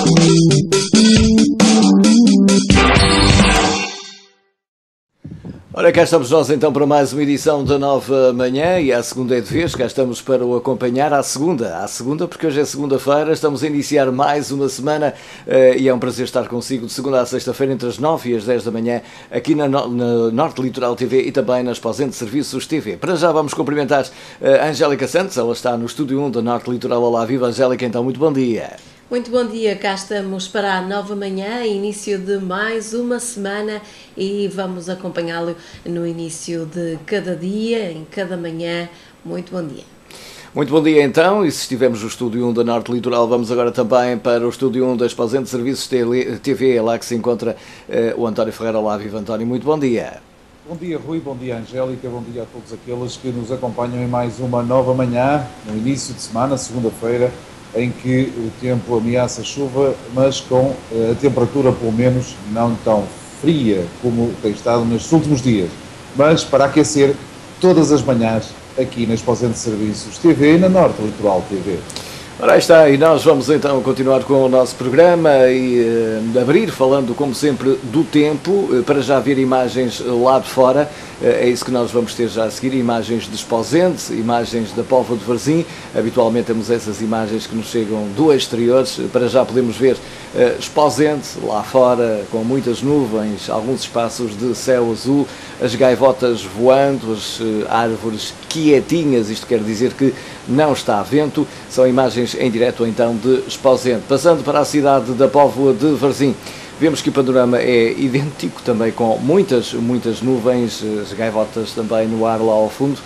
Ora, cá estamos nós então para mais uma edição da Nova Manhã e à segunda é de vez, cá estamos para o acompanhar à segunda porque hoje é segunda-feira, estamos a iniciar mais uma semana e é um prazer estar consigo de segunda à sexta-feira entre as 9 e as 10 da manhã aqui na Norte Litoral TV e também na Exposente Serviços TV. Para já vamos cumprimentar a Angélica Santos, ela está no Estúdio 1 da Norte Litoral. Olá, viva Angélica, então muito bom dia. Muito bom dia, cá estamos para a Nova Manhã, início de mais uma semana e vamos acompanhá-lo no início de cada dia, em cada manhã. Muito bom dia. Muito bom dia então, e se estivermos no Estúdio 1 da Norte Litoral, vamos agora também para o Estúdio 1 da Exposente Serviços TV, é lá que se encontra o António Ferreira. Olá, viva António, muito bom dia. Bom dia Rui, bom dia Angélica, bom dia a todos aqueles que nos acompanham em mais uma Nova Manhã, no início de semana, segunda-feira, em que o tempo ameaça chuva, mas com a temperatura pelo menos não tão fria como tem estado nestes últimos dias, mas para aquecer todas as manhãs aqui na Exposente Serviços TV e na Norte Litoral TV. Ora, aí está, e nós vamos então continuar com o nosso programa e abrir falando, como sempre, do tempo, para já ver imagens lá de fora. É isso que nós vamos ter já a seguir, imagens de Esposente, imagens da Póvoa de Varzim. Habitualmente temos essas imagens que nos chegam do exterior. Para já podemos ver Esposente lá fora, com muitas nuvens, alguns espaços de céu azul, as gaivotas voando, as árvores quietinhas, isto quer dizer que não está vento. São imagens em direto então de Esposente. Passando para a cidade da Póvoa de Varzim, vemos que o panorama é idêntico, também com muitas nuvens, as gaivotas também no ar lá ao fundo.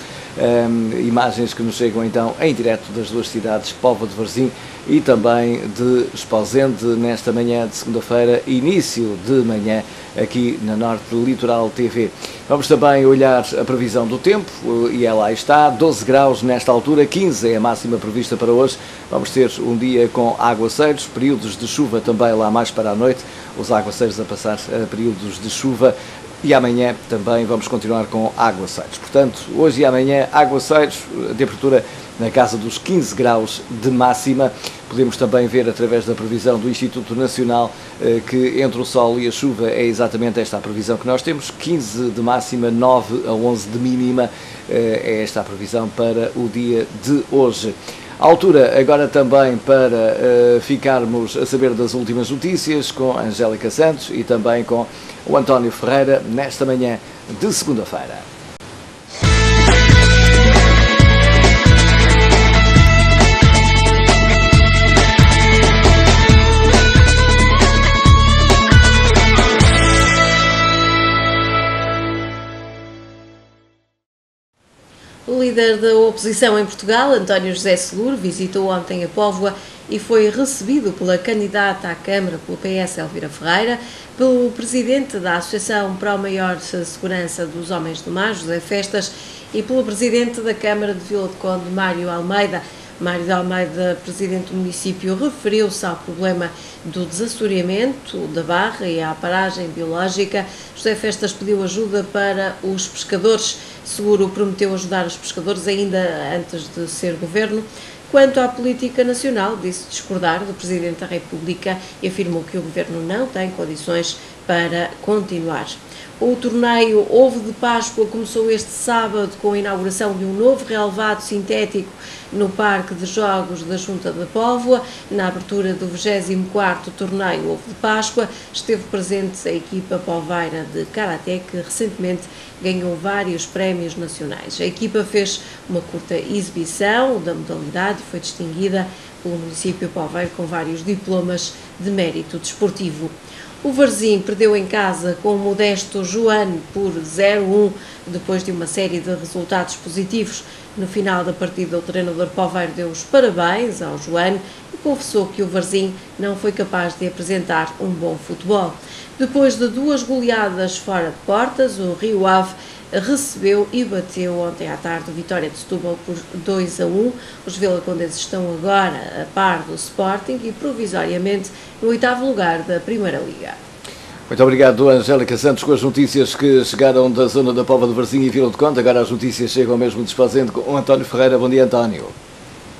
Imagens que nos chegam então em direto das duas cidades, Póvoa de Varzim e também de Esposente, nesta manhã de segunda-feira, início de manhã aqui na Norte Litoral TV. Vamos também olhar a previsão do tempo e ela está, 12 graus nesta altura, 15 é a máxima prevista para hoje. Vamos ter um dia com aguaceiros, períodos de chuva também lá mais para a noite, os aguaceiros a passar a períodos de chuva. E amanhã também vamos continuar com aguaceiros. Portanto, hoje e amanhã, aguaceiros, a temperatura na casa dos 15 graus de máxima. Podemos também ver através da previsão do Instituto Nacional que entre o sol e a chuva é exatamente esta a previsão que nós temos. 15 de máxima, 9 a 11 de mínima, é esta a previsão para o dia de hoje. A altura agora também para ficarmos a saber das últimas notícias com a Angélica Santos e também com o António Ferreira nesta manhã de segunda-feira. O líder da oposição em Portugal, António José Seguro, visitou ontem a Póvoa e foi recebido pela candidata à Câmara pelo PS, Elvira Ferreira, pelo presidente da Associação para a Maior Segurança dos Homens do Mar, José Festas, e pelo presidente da Câmara de Vila de Conde, Mário Almeida. Mário de Almeida, presidente do município, referiu-se ao problema do desassoreamento da barra e à paragem biológica. José Festas pediu ajuda para os pescadores. Seguro prometeu ajudar os pescadores ainda antes de ser governo. Quanto à política nacional, disse discordar do Presidente da República e afirmou que o governo não tem condições para continuar. O torneio Ovo de Páscoa começou este sábado com a inauguração de um novo relevado sintético no Parque de Jogos da Junta da Póvoa. Na abertura do 24º torneio Ovo de Páscoa esteve presente a equipa poveira de Karaté, que recentemente ganhou vários prémios nacionais. A equipa fez uma curta exibição da modalidade e foi distinguida pelo município poveiro com vários diplomas de mérito desportivo. O Varzim perdeu em casa com o modesto Joane por 0-1, depois de uma série de resultados positivos. No final da partida, o treinador poveiro deu os parabéns ao Joane e confessou que o Varzim não foi capaz de apresentar um bom futebol. Depois de duas goleadas fora de portas, o Rio Ave recebeu e bateu ontem à tarde o Vitória de Setúbal por 2-1. Os vilacondenses estão agora a par do Sporting e provisoriamente no 8º lugar da Primeira Liga. Muito obrigado, Angélica Santos, com as notícias que chegaram da zona da Póvoa de Varzim e Vila de Conde. Agora as notícias chegam mesmo de Esposente com o António Ferreira. Bom dia, António.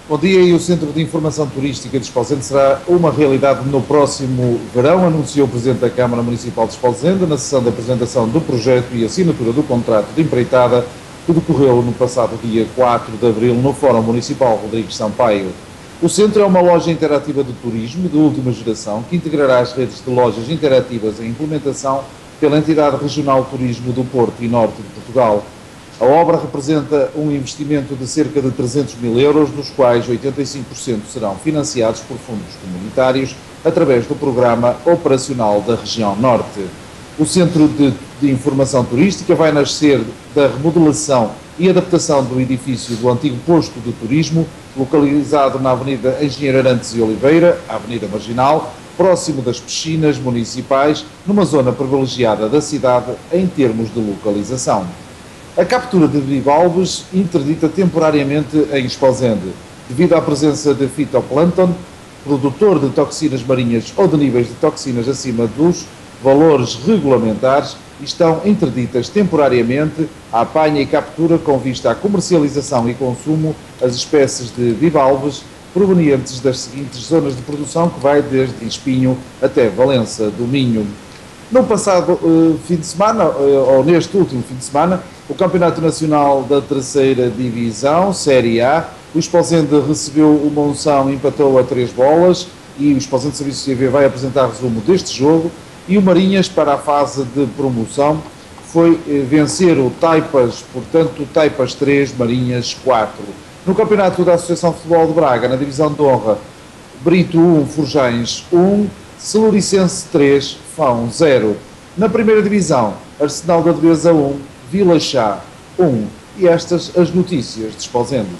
Bom dia, e o Centro de Informação Turística de Esposende será uma realidade no próximo verão, anunciou o Presidente da Câmara Municipal de Esposende na sessão de apresentação do projeto e assinatura do contrato de empreitada que decorreu no passado dia 4 de abril no Fórum Municipal Rodrigues Sampaio. O centro é uma loja interativa de turismo de última geração que integrará as redes de lojas interativas em implementação pela entidade regional Turismo do Porto e Norte de Portugal. A obra representa um investimento de cerca de 300 mil euros, dos quais 85% serão financiados por fundos comunitários através do Programa Operacional da Região Norte. O Centro de Informação Turística vai nascer da remodelação e adaptação do edifício do antigo posto de turismo, localizado na Avenida Engenheiro Arantes e Oliveira, Avenida Marginal, próximo das piscinas municipais, numa zona privilegiada da cidade em termos de localização. A captura de bivalves interdita temporariamente em Esposende, devido à presença de fitoplâncton, produtor de toxinas marinhas ou de níveis de toxinas acima dos valores regulamentares, estão interditas temporariamente a apanha e captura com vista à comercialização e consumo as espécies de bivalves provenientes das seguintes zonas de produção, que vai desde Espinho até Valença do Minho. No passado fim de semana, ou neste último fim de semana, o Campeonato Nacional da Terceira Divisão, Série A, o Esposende recebeu o Monção, empatou a 3 bolas, e o Esposende Serviços TV vai apresentar resumo deste jogo, e o Marinhas, para a fase de promoção, foi vencer o Taipas, portanto, Taipas 3, Marinhas 4. No Campeonato da Associação de Futebol de Braga, na Divisão de Honra, Brito 1, Forjães 1, Celuricense 3, Fão 0. Na primeira divisão, Arsenal da Devesa 1, Vila Chá 1. E estas as notícias de Esposende.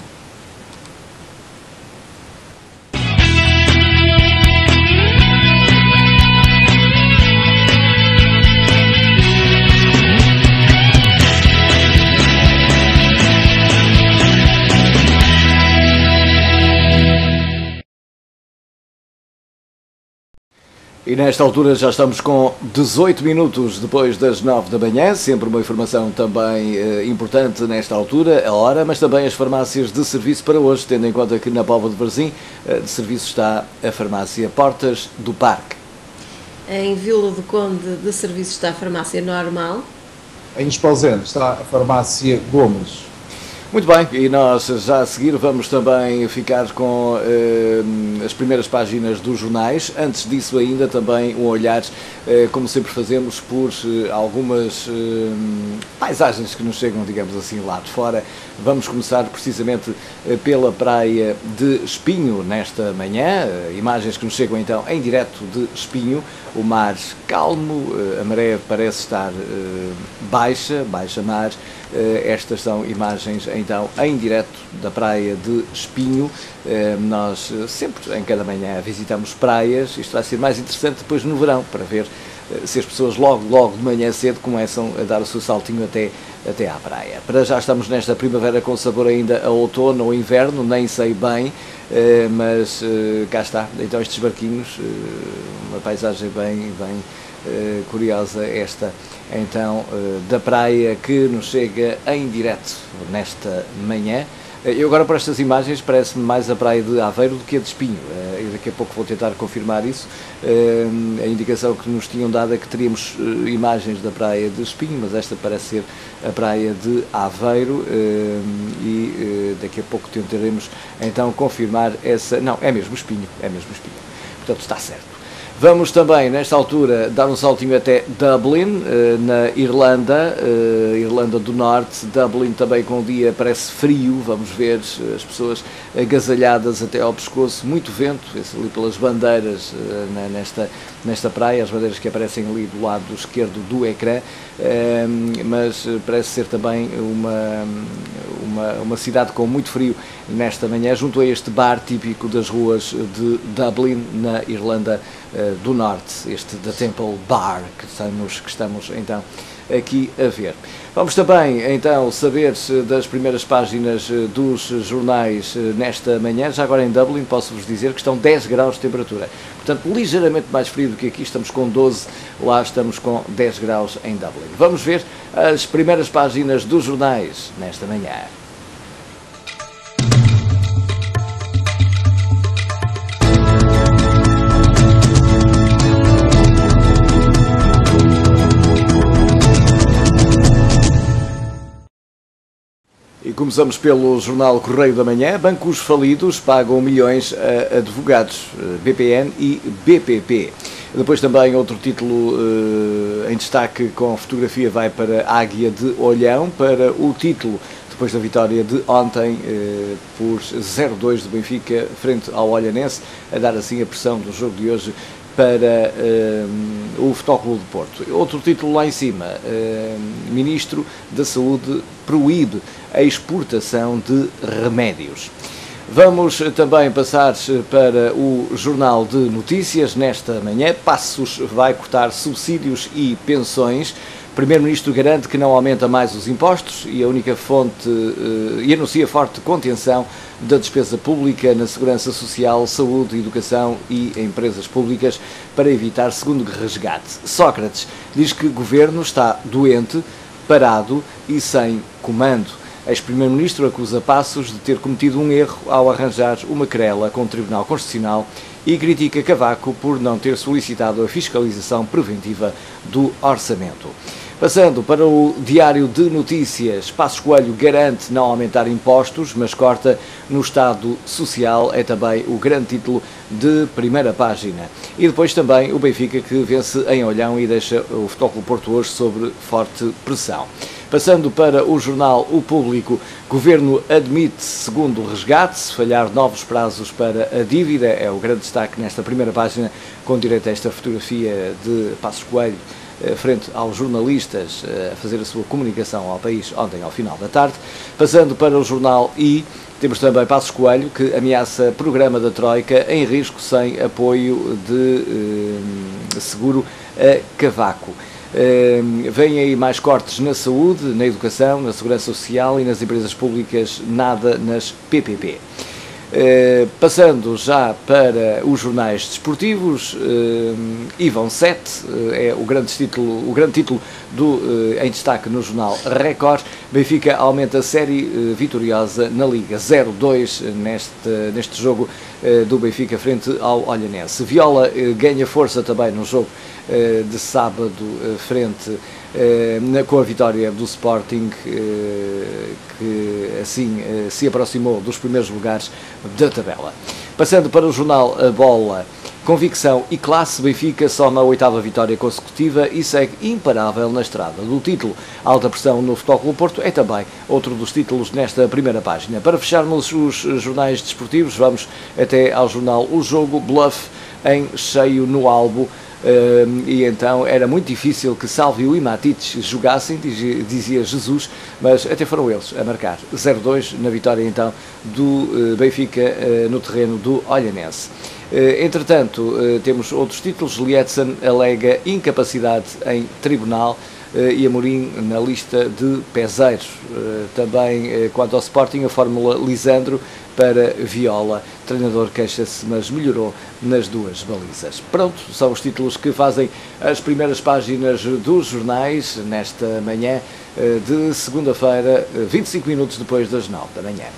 E nesta altura já estamos com 18 minutos depois das 9 da manhã, sempre uma informação também importante nesta altura, a hora, mas também as farmácias de serviço para hoje, tendo em conta que na Póvoa de Varzim de serviço está a farmácia Portas do Parque. Em Vila do Conde de serviço está a farmácia Normal. Em Esposende está a farmácia Gomes. Muito bem, e nós já a seguir vamos também ficar com as primeiras páginas dos jornais. Antes disso ainda também um olhar, como sempre fazemos, por algumas paisagens que nos chegam, digamos assim, lá de fora. Vamos começar precisamente pela praia de Espinho nesta manhã, imagens que nos chegam então em direto de Espinho, o mar calmo, a maré parece estar baixa mar. Estas são imagens então em direto da praia de Espinho. Nós sempre, em cada manhã, visitamos praias. Isto vai ser mais interessante depois no verão, para ver se as pessoas logo de manhã cedo começam a dar o seu saltinho até à praia. Para já estamos nesta primavera com sabor ainda a outono ou inverno, nem sei bem, mas cá está. Então estes barquinhos, uma paisagem bem curiosa esta, então, da praia que nos chega em direto nesta manhã. Eu agora, por estas imagens, parece-me mais a praia de Aveiro do que a de Espinho. Eu daqui a pouco vou tentar confirmar isso. A indicação que nos tinham dado é que teríamos imagens da praia de Espinho, mas esta parece ser a praia de Aveiro, e daqui a pouco tentaremos então confirmar essa... Não, é mesmo Espinho. Portanto, está certo. Vamos também, nesta altura, dar um saltinho até Dublin, na Irlanda, Irlanda do Norte. Dublin também com o dia parece frio, vamos ver as pessoas agasalhadas até ao pescoço, muito vento, ali pelas bandeiras nesta praia, as bandeiras que aparecem ali do lado esquerdo do ecrã, mas parece ser também uma cidade com muito frio nesta manhã, junto a este bar típico das ruas de Dublin, na Irlanda do Norte, este The Temple Bar que estamos então aqui a ver. Vamos também então saber das primeiras páginas dos jornais nesta manhã. Já agora em Dublin posso-vos dizer que estão 10 graus de temperatura, portanto ligeiramente mais frio do que aqui. Estamos com 12, lá estamos com 10 graus em Dublin. Vamos ver as primeiras páginas dos jornais nesta manhã. Começamos pelo jornal Correio da Manhã. Bancos falidos pagam milhões a advogados, BPN e BPP. Depois também outro título em destaque com fotografia vai para Águia de Olhão, para o título depois da vitória de ontem por 0-2 do Benfica frente ao Olhanense, a dar assim a pressão do jogo de hoje para o Futebol Clube de Porto. Outro título lá em cima, Ministro da Saúde proíbe a exportação de remédios. Vamos também passar para o Jornal de Notícias nesta manhã. Passos vai cortar subsídios e pensões. O Primeiro-Ministro garante que não aumenta mais os impostos e a única fonte e anuncia forte contenção da despesa pública na segurança social, saúde, educação e empresas públicas para evitar segundo resgate. Sócrates diz que o governo está doente, parado e sem comando. Ex-Primeiro-Ministro acusa Passos de ter cometido um erro ao arranjar uma querela com o Tribunal Constitucional e critica Cavaco por não ter solicitado a fiscalização preventiva do orçamento. Passando para o Diário de Notícias, Passos Coelho garante não aumentar impostos, mas corta no Estado Social, é também o grande título de primeira página. E depois também o Benfica que vence em Olhão e deixa o Futebol Clube Porto hoje sob forte pressão. Passando para o jornal O Público, Governo admite segundo resgate, se falhar novos prazos para a dívida, é o grande destaque nesta primeira página, com direito a esta fotografia de Passos Coelho, frente aos jornalistas a fazer a sua comunicação ao país ontem ao final da tarde. Passando para o jornal I, temos também Passos Coelho, que ameaça programa da Troika em risco sem apoio de seguro a Cavaco. Vêm aí mais cortes na saúde, na educação, na segurança social e nas empresas públicas, nada nas PPP. Passando já para os jornais desportivos, Ivan 7 é o grande título em destaque no jornal Record. Benfica aumenta a série vitoriosa na Liga, 0-2 neste jogo do Benfica frente ao Olhanense. Viola ganha força também no jogo de sábado frente com a vitória do Sporting, que assim se aproximou dos primeiros lugares da tabela. Passando para o jornal A Bola, convicção e classe, Benfica soma a 8ª vitória consecutiva e segue imparável na estrada do título. Alta pressão no Futebol Clube Porto é também outro dos títulos nesta primeira página. Para fecharmos os jornais desportivos, vamos até ao jornal O Jogo, Bluff em cheio no Albo. E então era muito difícil que Sálvio e Matites jogassem, dizia Jesus, mas até foram eles a marcar 0-2 na vitória então do Benfica no terreno do Olhanense. Entretanto, temos outros títulos. Lietzen alega incapacidade em tribunal e Amorim na lista de pezeiros. Também quanto ao Sporting, a fórmula Lisandro para Viola. O treinador queixa-se, mas melhorou nas duas balizas. Pronto, são os títulos que fazem as primeiras páginas dos jornais nesta manhã de segunda-feira, 25 minutos depois das 9 da manhã.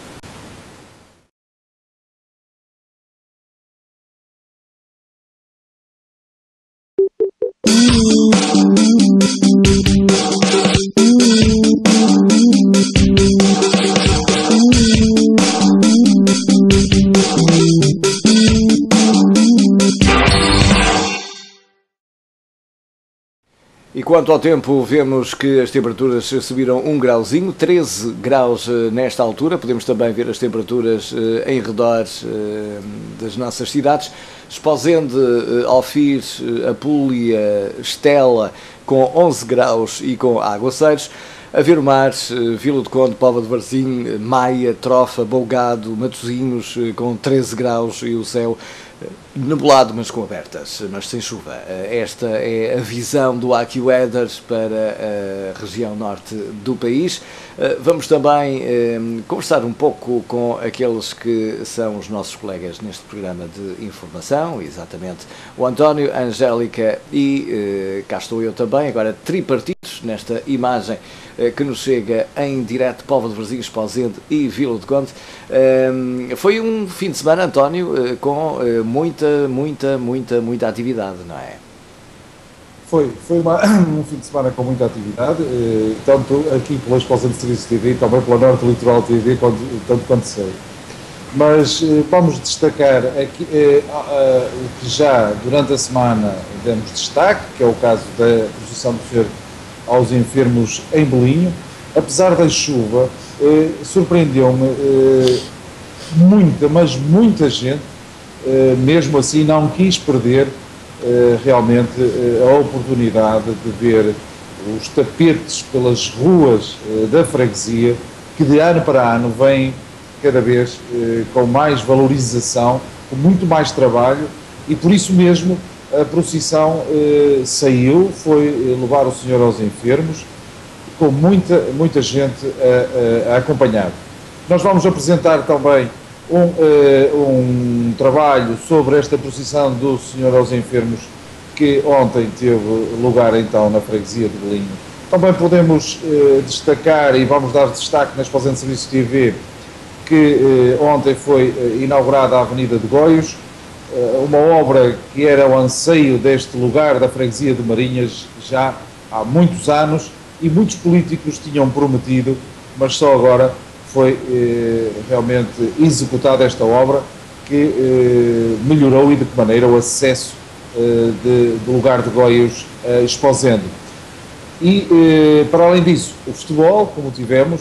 E quanto ao tempo, vemos que as temperaturas subiram 1 grauzinho, 13 graus nesta altura. Podemos também ver as temperaturas em redor das nossas cidades. Esposende, Alfires, Apulia, Estela com 11 graus e com aguaceiros. A ver o mar, Vila do Conde, Póvoa de Varzim, Maia, Trofa, Bolgado, Matosinhos com 13 graus e o céu nublado, mas com abertas, mas sem chuva. Esta é a visão do AccuWeather para a região norte do país. Vamos também conversar um pouco com aqueles que são os nossos colegas neste programa de informação, exatamente o António, a Angélica e cá estou eu também, agora tripartidos nesta imagem que nos chega em direto, Póvoa de Varzim, Esposende e Vila do Conde. Foi um fim de semana, António, com muita atividade, não é? Foi um fim de semana com muita atividade, tanto aqui pela Exposição de Serviço TV, também pela Norte Litoral TV, tanto quanto sei. Mas vamos destacar aqui, o que já durante a semana demos destaque, que é o caso da procissão do Senhor aos enfermos em Belinho. Apesar da chuva, surpreendeu-me muita gente, mesmo assim não quis perder realmente a oportunidade de ver os tapetes pelas ruas da freguesia, que de ano para ano vêm cada vez com mais valorização, com muito mais trabalho, e por isso mesmo a procissão saiu, foi levar o Senhor aos enfermos, com muita gente a acompanhar. Nós vamos apresentar também um trabalho sobre esta procissão do Senhor aos Enfermos, que ontem teve lugar então na freguesia de Belinho. Também podemos destacar, e vamos dar destaque na Exposição de Serviço TV, que ontem foi inaugurada a Avenida de Goios, uma obra que era o anseio deste lugar da freguesia de Marinhas já há muitos anos, e muitos políticos tinham prometido, mas só agora foi realmente executada esta obra, que melhorou, e de que maneira, o acesso do lugar de Goios a Esposende. E, para além disso, o futebol, como tivemos,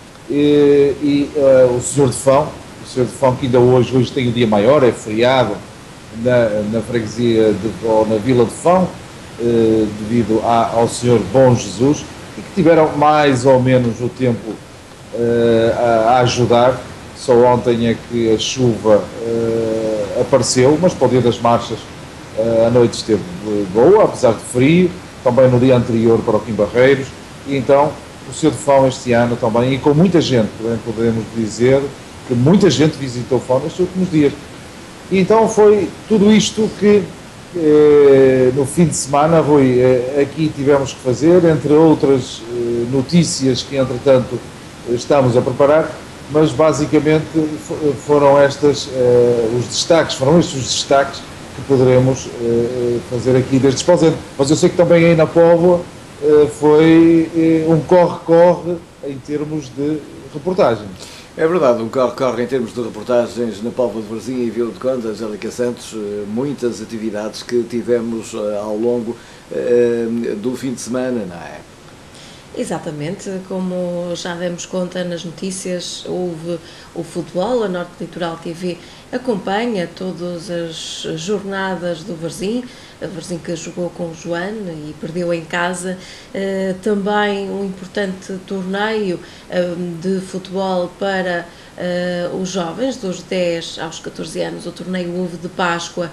o Senhor de Fão, que ainda hoje tem o dia maior, é feriado na freguesia, ou na Vila de Fão, devido ao Senhor Bom Jesus, e que tiveram mais ou menos o tempo a ajudar. Só ontem é que a chuva apareceu, mas para o dia das marchas a noite esteve boa, apesar de frio, também no dia anterior para o Quim Barreiros, e então o Senhor de Fão este ano também, e com muita gente, podemos dizer que muita gente visitou Fão nestes últimos dias. E então foi tudo isto que no fim de semana, Rui, aqui tivemos que fazer, entre outras notícias que entretanto estamos a preparar, mas basicamente foram estes os destaques que poderemos fazer aqui desde Esposende. Mas eu sei que também aí na Póvoa foi um corre-corre em termos de reportagem. É verdade, um corre-corre em termos de reportagens na Póvoa de Varzim e Vila de Conde, Angélica Santos, muitas atividades que tivemos ao longo do fim de semana, não é? Exatamente, como já demos conta nas notícias, houve o futebol, a Norte Litoral TV acompanha todas as jornadas do Varzim, a Varzim que jogou com o Joane e perdeu em casa, também um importante torneio de futebol para os jovens, dos 10 aos 14 anos, o torneio Ovo de Páscoa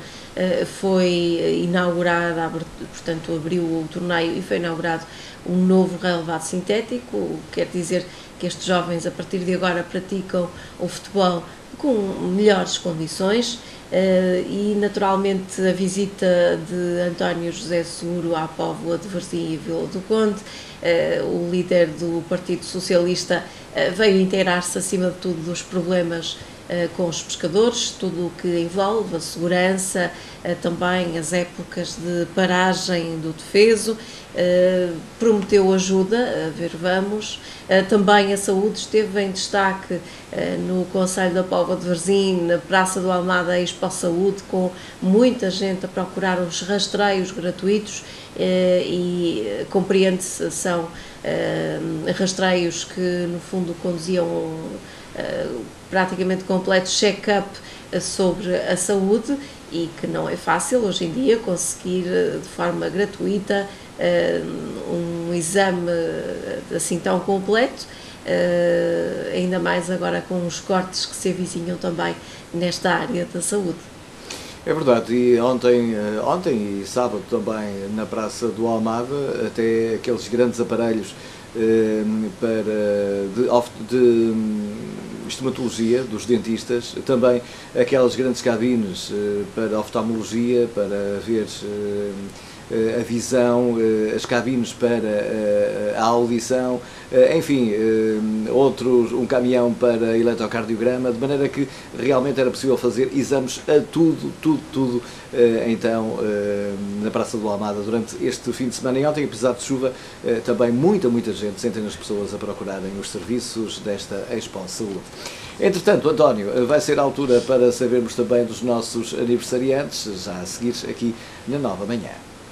foi inaugurado, portanto abriu o torneio e foi inaugurado um novo relevado sintético, quer dizer que estes jovens a partir de agora praticam o futebol com melhores condições e naturalmente a visita de António José Seguro à Póvoa de Varzim e Vila do Conde, o líder do Partido Socialista veio inteirar-se acima de tudo dos problemas com os pescadores, tudo o que envolve a segurança, também as épocas de paragem do defeso, prometeu ajuda, a ver vamos, também a saúde esteve em destaque no Conselho da Póvoa de Varzim, na Praça do Almada Expo Saúde, com muita gente a procurar os rastreios gratuitos e compreende-se, são rastreios que no fundo conduziam praticamente completo check-up sobre a saúde e que não é fácil hoje em dia conseguir de forma gratuita um exame assim tão completo, ainda mais agora com os cortes que se avizinham também nesta área da saúde. É verdade, e ontem e sábado também na Praça do Almada, até aqueles grandes aparelhos estomatologia, dos dentistas, também aquelas grandes cabines para oftalmologia, para ver a visão, as cabines para a audição, enfim, um caminhão para eletrocardiograma, de maneira que realmente era possível fazer exames a tudo, então, na Praça do Almada durante este fim de semana. E ontem, apesar de chuva, também muita gente, centenas de pessoas a procurarem os serviços desta Expo Saúde. Entretanto, António, vai ser a altura para sabermos também dos nossos aniversariantes, já a seguir aqui na Nova Manhã.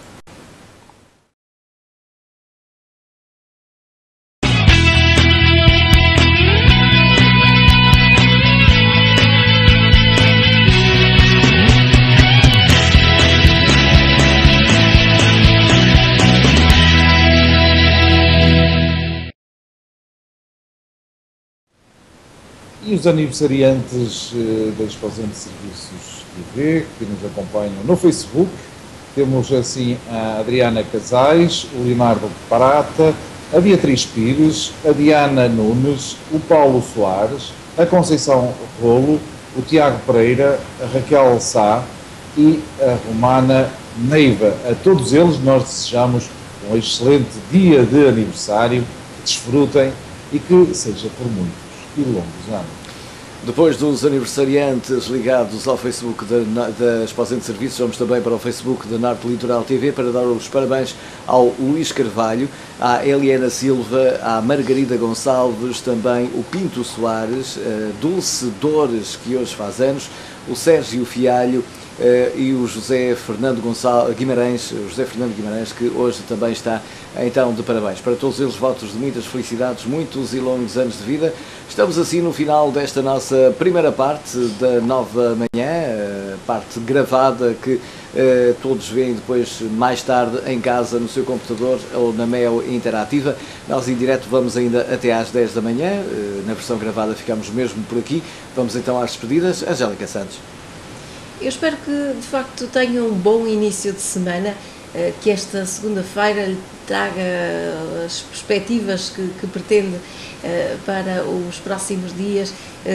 E os aniversariantes da Exposição de Serviços TV, que nos acompanham no Facebook, temos assim a Adriana Casais, o Leonardo Prata, a Beatriz Pires, a Diana Nunes, o Paulo Soares, a Conceição Rolo, o Tiago Pereira, a Raquel Sá e a Romana Neiva. A todos eles nós desejamos um excelente dia de aniversário, que desfrutem e que seja por muitos e longos anos. Depois dos aniversariantes ligados ao Facebook da Exposição de Serviços, vamos também para o Facebook da Norte Litoral TV para dar os parabéns ao Luís Carvalho, à Eliana Silva, à Margarida Gonçalves, também o Pinto Soares, Dulce Dores, que hoje faz anos, o Sérgio Fialho e o José Fernando Guimarães, que hoje também está então de parabéns. Para todos eles, votos de muitas felicidades, muitos e longos anos de vida. Estamos assim no final desta nossa primeira parte da Nova Manhã, parte gravada que todos veem depois mais tarde em casa, no seu computador ou na Mel Interativa. Nós em direto vamos ainda até às 10 da manhã, na versão gravada ficamos mesmo por aqui. Vamos então às despedidas. Angélica Santos. Eu espero que, de facto, tenha um bom início de semana, que esta segunda-feira lhe traga as perspectivas que pretende para os próximos dias,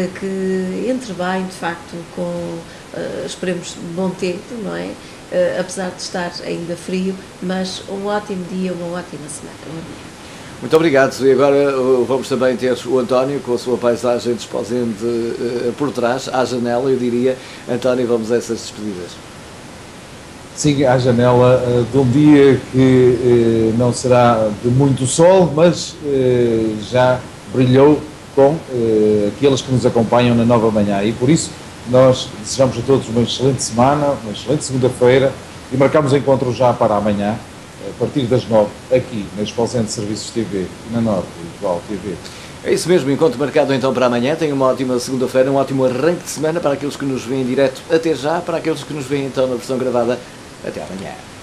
que entre bem, de facto, com, esperemos, bom tempo, não é? Apesar de estar ainda frio, mas um ótimo dia, uma ótima semana. Muito obrigado. E agora vamos também ter o António com a sua paisagem desposente por trás, à janela, eu diria. António, vamos a essas despedidas. Sim, à janela de um dia que não será de muito sol, mas já brilhou com aqueles que nos acompanham na Nova Manhã. E por isso nós desejamos a todos uma excelente semana, uma excelente segunda-feira e marcamos encontro já para amanhã, a partir das 9, aqui na Exposição de Serviços TV e na Norte Litoral TV. É isso mesmo, encontro marcado então para amanhã. Tenha uma ótima segunda-feira, um ótimo arranque de semana para aqueles que nos veem em direto até já, para aqueles que nos veem então na versão gravada até amanhã.